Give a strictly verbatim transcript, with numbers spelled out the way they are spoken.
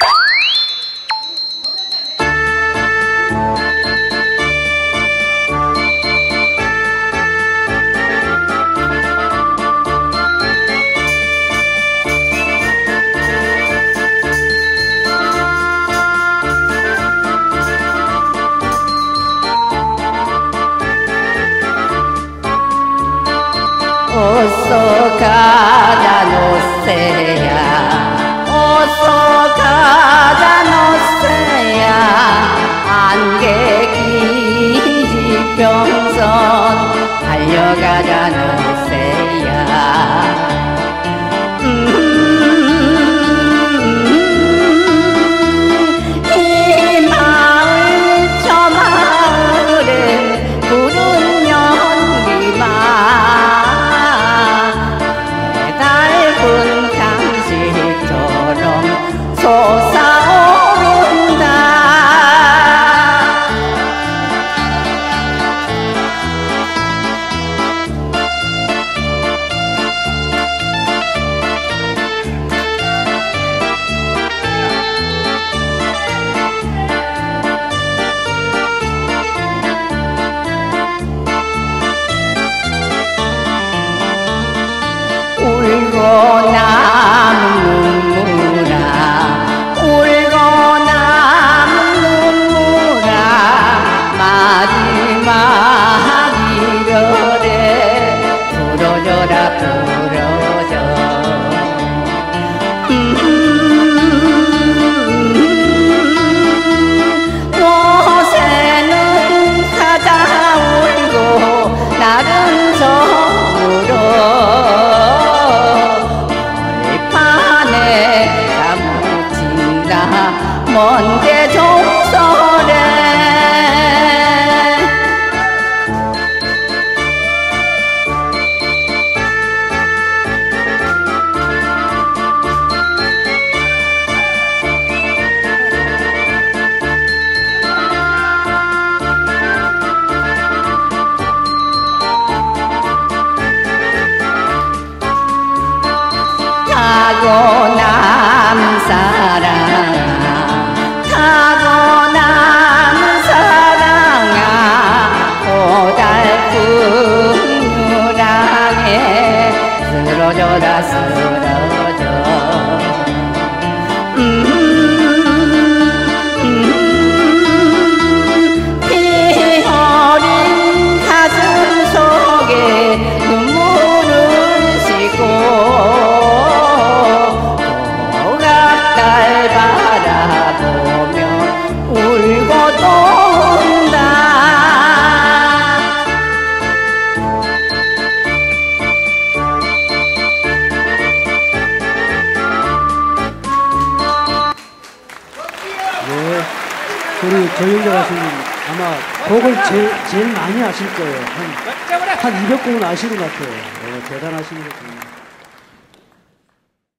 어서 가자 노새야 어서 가자 노새야 안개 기지평선 달려가자 노새야 음 이 마을 저 마을에 푸른 연기만 얇은 당시처럼 솟아오른다 울고 남은 눈물아 울고 남은 눈물아 마지막 이별에 부러져라 부러져 요새는 가자 울고 나른 서울어 먼데 종소래 타고 남 사랑 타고 남은 사랑아 고달픈 유랑에 쓰러져라 쓰러져 음, 음, 피 어린 가슴 속에 눈물을 싣고 달 바라보며 울고 또 온다 네, 우리 조영재 가수님 아마 곡을 제일, 제일 많이 아실 거예요. 한, 한 이백 곡은 아시는 것 같아요. 네, 대단하신 것 같아요.